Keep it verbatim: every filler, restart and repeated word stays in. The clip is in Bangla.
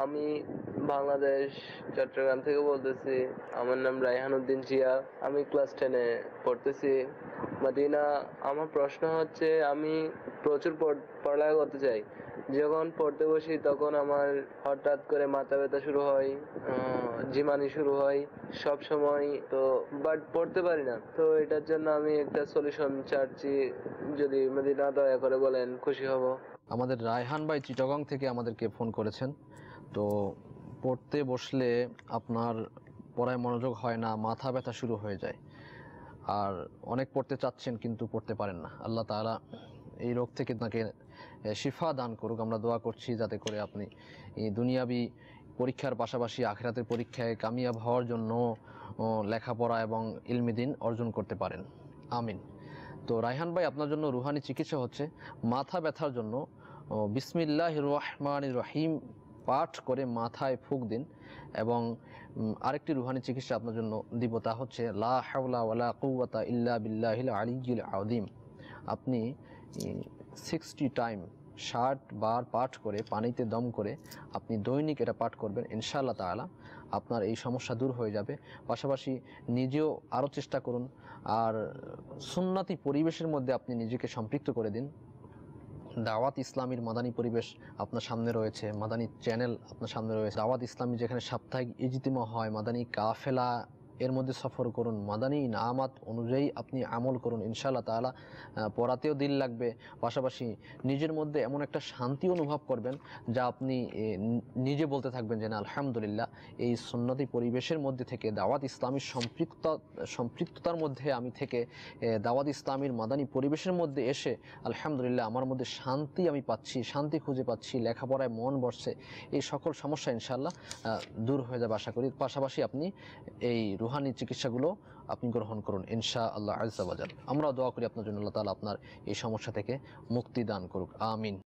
আমি বাংলাদেশ চট্টগ্রাম থেকে বলতেছি। আমার নাম রায়হান উদ্দিন জিয়া। আমি ক্লাস টেনে পড়তেছি মদিনা। আমার প্রশ্ন হচ্ছে, আমি প্রচুর পড়ালেখা করতে চাই। যখন পড়তে বসি তখন আমার হঠাৎ করে মাথা ব্যথা শুরু হয়, ঝিমানি শুরু হয় সব সময়, তো বাট পড়তে পারি না। তো এটার জন্য আমি একটা সলিউশন চাচ্ছি, যদি মদিনা দয়া করে বলেন খুশি হব। আমাদের রায়হান ভাই চিটাগং থেকে আমাদেরকে ফোন করেছেন। তো পড়তে বসলে আপনার পড়ায় মনোযোগ হয় না, মাথা ব্যথা শুরু হয়ে যায়, আর অনেক পড়তে চাচ্ছেন কিন্তু পড়তে পারেন না। আল্লাহ তাআলা এই রোগ থেকে তাকে শিফা দান করুক। আমরা দোয়া করছি যাতে করে আপনি এই দুনিয়াবি পরীক্ষার পাশাপাশি আখিরাতের পরীক্ষায় কামিয়াব হওয়ার জন্য লেখাপড়া এবং ইলমি দ্বীন অর্জন করতে পারেন। আমিন। তো রায়হান ভাই, আপনার জন্য রুহানি চিকিৎসা হচ্ছে মাথা ব্যথার জন্য বিসমিল্লাহির রহমানির রহিম পাঠ করে মাথায় ফুঁক দিন। এবং আরেকটি রুহানি চিকিৎসা আপনার জন্য দিব, তা হচ্ছে লা হাওলা ওয়ালা কুওয়াতা ইল্লা বিল্লাহিল আলিয়্যিল আযীম। আপনি সিক্সটি টাইম ষাট বার পাঠ করে পানিতে দম করে আপনি দৈনিক এটা পাঠ করবেন, ইনশাআল্লাহ তাআলা আপনার এই সমস্যা দূর হয়ে যাবে। পাশাপাশি নিজেও আরও চেষ্টা করুন, আর সুন্নতি পরিবেশের মধ্যে আপনি নিজেকে সম্পৃক্ত করে দিন। দাওয়াত ইসলামীর মাদানী পরিবেশ আপনার সামনে রয়েছে, মাদানী চ্যানেল আপনার সামনে রয়েছে। দাওয়াত ইসলামী যেখানে সাপ্তাহিক ইজতিমা হয়, মাদানী কাফেলা এর মধ্যে সফর করুন, মাদানী নামাত অনুযায়ী আপনি আমল করুন, ইনশাআল্লাহ তাআলা পড়াতেও দিল লাগবে। পাশাপাশি নিজের মধ্যে এমন একটা শান্তি অনুভব করবেন যা আপনি নিজে বলতে থাকবেন যে না আলহামদুলিল্লাহ, এই সুন্নতি পরিবেশের মধ্যে থেকে দাওয়াত ইসলামীর সম্পৃক্ত সম্পৃক্ততার মধ্যে আমি থেকে দাওয়াত ইসলামীর মাদানী পরিবেশের মধ্যে এসে আলহামদুলিল্লাহ আমার মধ্যে শান্তি আমি পাচ্ছি, শান্তি খুঁজে পাচ্ছি, লেখাপড়ায় মন বসছে। এই সকল সমস্যা ইনশাআল্লাহ দূর হয়ে যাবে আশা করি। পাশাপাশি আপনি এই রুহানি চিকিৎসাগুলো আপনি গ্রহণ করুন ইনশাআল্লাহ আযজা ওয়া জাল। আমরাও দোয়া করি আপনার জন্য, আল্লাহ তাআলা আপনার এই সমস্যা থেকে মুক্তি দান করুক। আমিন।